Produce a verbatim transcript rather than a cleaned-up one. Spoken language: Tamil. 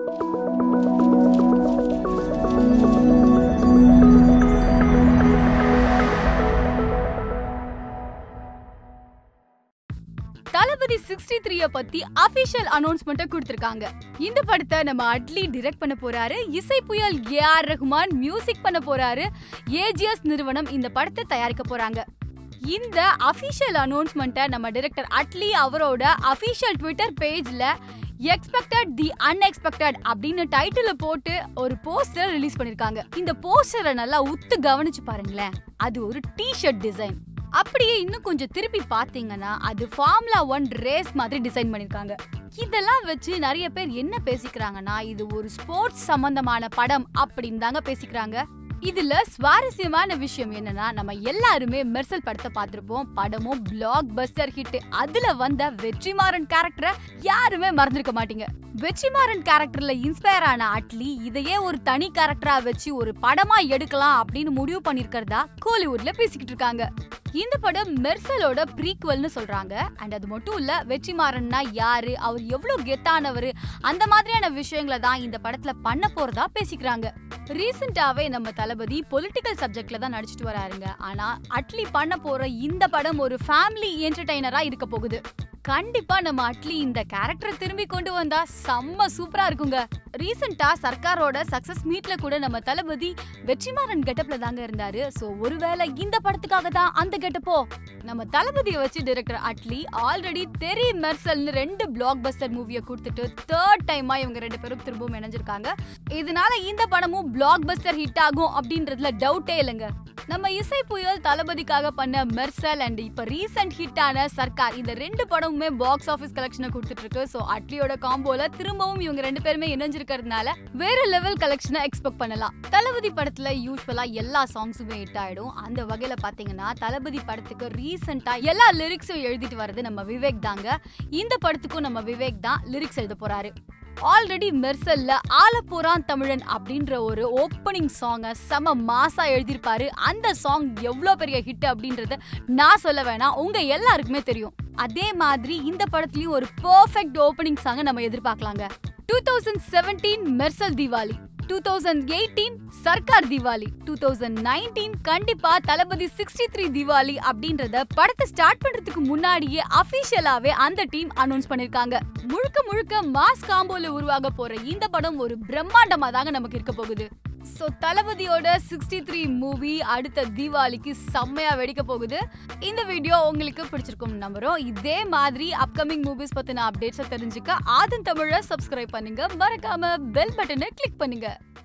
தளபதி sixty-three பத்தி அபிஷியல் அனௌன்ஸ்மெண்ட் கொடுத்திருக்காங்க. இந்த படத்தை நம்ம அட்லி டைரக்ட் பண்ண போறாரு. இசை புயல் ஏ ஆர் ரஹ்மான் மியூசிக் பண்ண போறாரு. ஏஜிஎஸ் நிறுவனம் இந்த படத்தை தயாரிக்க போறாங்க. இந்த அபிஷியல் அனௌன்ஸ்மெண்ட்டை நம்ம டைரக்டர் அட்லி அவரோட அபிஷியல் ட்விட்டர் பேஜ்ல எக்ஸ்பெக்டட் தி அன்எக்ஸ்பெக்டட் அப்படின்னு டைட்டில் போட்டு ஒரு போஸ்டர் ரிலீஸ் பண்ணிருக்காங்க. இந்த போஸ்டரை நல்லா உத்து கவனிச்சு பாருங்களேன். அது ஒரு டி-ஷர்ட் டிசைன். அப்படியே இன்னும் கொஞ்சம் திருப்பி பாத்தீங்கன்னா அது ஃபார்முலா ஒன் ரேஸ் மாதிரி டிசைன் பண்ணிருக்காங்க. இதெல்லாம் வச்சு நிறைய பேர் என்ன பேசிக்கிறாங்கன்னா இது ஒரு ஸ்போர்ட்ஸ் சம்பந்தமான படம் அப்படின்னு தாங்க பேசிக்கிறாங்க. இதுல சுவாரஸ்யமான விஷயம் என்னன்னா நம்ம எல்லாருமே மெர்சல் படத்தை பார்த்திருப்போம். படமும் பிளாக் பஸ்டர் ஹிட். அதுல வந்த வெற்றிமாறன் கேரக்டரை யாருமே மறந்துருக்க மாட்டீங்க. வெற்றிமாறன் கேரக்டர்ல இன்ஸ்பயர் ஆன அட்லி இதையே ஒரு தனி கேரக்டரா வச்சு ஒரு படமா எடுக்கலாம் அப்படின்னு முடிவு பண்ணிருக்கிறதா கோலிவுட்ல பேசிக்கிட்டு இருக்காங்க. இந்த படம் மெர்சலோட ப்ரீக்வல்னு சொல்றாங்க. அண்ட் அது மட்டும் இல்ல, வெற்றிமாறன்னா யாரு, அவர் எவ்வளவு கெத்தானவர், அந்த மாதிரியான விஷயங்களை தான் இந்த படத்துல பண்ண போறதா பேசிக்கிறாங்க. ரீசெண்டாவே நம்ம தளபதி பொலிட்டிக்கல் சப்ஜெக்ட்ல தான் நடிச்சிட்டு வராருங்க. ஆனா அட்லி பண்ண போற இந்த படம் ஒரு ஃபேமிலி என்டர்டெய்னரா இருக்க போகுது. கண்டிப்பா நம்ம அட்லி இந்த கேரக்டரை திரும்பி கொண்டு வந்தா செம்ம சூப்பரா இருக்குங்க. ரீசெண்டா சர்க்காரோட சக்சஸ் மீட்ல கூட நம்ம தளபதி வெற்றிமாறன் கெட்டப்ல தாங்க இருந்தாரு. சோ ஒருவேளை இந்த படத்துக்காக தான் அந்த கெட்டப்போ நம்ம தளபதியை வச்சு டைரக்டர் அட்லி ஆல்ரெடி தெரி மெர்சல்னு ரெண்டு பிளாக் பஸ்டர் மூவியை கொடுத்துட்டு தேர்ட் டைமா இவங்க ரெண்டு பேரும் திரும்பவும் இணைஞ்சிருக்காங்க. இதனால இந்த படமும் பிளாக் பஸ்டர் ஹிட் ஆகும் அப்படின்றதுல டவுட்டே இல்லைங்க. நம்ம இசை புயல் தளபதிக்காக பண்ண மெர்சல் அண்ட் இப்ப ரீசெண்ட் ஹிட் ஆன சர்க்கார், இந்த ரெண்டு படமுமே பாக்ஸ் ஆபீஸ் கலெக்ஷனை கொடுத்துட்டு இருக்கு. சோ அட்லியோட காம்போல திரும்பவும் இவங்க ரெண்டு பேருமே இணைஞ்சிருக்கிறதுனால வேற லெவல் கலெக்ஷனை எக்ஸ்பெக்ட் பண்ணலாம். தளபதி படத்துல யூஸ்வலா எல்லா சாங்ஸுமே ஹிட் ஆயிடும். அந்த வகையில பாத்தீங்கன்னா தளபதி படத்துக்கு ரீசெண்டா எல்லா லிரிக்ஸும் எழுதிட்டு வர்றது நம்ம விவேக் தாங்க. இந்த படத்துக்கும் நம்ம விவேக் தான் லிரிக்ஸ் எழுத போறாரு. ஆல்ரெடி மெர்சல்ல ஆலப்போரான் தமிழன் அப்படின்ற ஒரு ஓப்பனிங் சாங்கை செம மாசா எழுதியிருப்பாரு. அந்த சாங் எவ்வளவு பெரிய ஹிட் அப்படின்றத நான் சொல்ல வேணாம், உங்க எல்லாருக்குமே தெரியும். அதே மாதிரி இந்த படத்துலயும் ஒரு பெர்ஃபெக்ட் ஓப்பனிங் சாங்கை நம்ம எதிர்பார்க்கலாங்க. Two thousand seventeen Mersal Deepavali, two thousand eighteen Sarkar Deepavali, two thousand nineteen கண்டிப்பா தளபதி sixty-three தீபாவளி அப்படின்றத படத்தை ஸ்டார்ட் பண்றதுக்கு முன்னாடியே அபிஷியலாவே அந்த டீம் அனௌன்ஸ் பண்ணிருக்காங்க. முழுக்க முழுக்க மாஸ் காம்போல உருவாக போற இந்த படம் ஒரு பிரம்மாண்டமா தாங்க நமக்கு இருக்க போகுது. சோ தளபதியோட sixty-three மூவி அடுத்த தீபாவளிக்கு செம்மையா வெடிக்க போகுது. இந்த வீடியோ உங்களுக்கு பிடிச்சிருக்கும் நம்புறோம். இதே மாதிரி அப்கமிங் மூவிஸ் பத்தின அப்டேட்ஸ் தெரிஞ்சுக்க ஆதன் தமிழை சப்ஸ்கிரைப் பண்ணுங்க. மறக்காம பெல் பட்டனை கிளிக் பண்ணுங்க.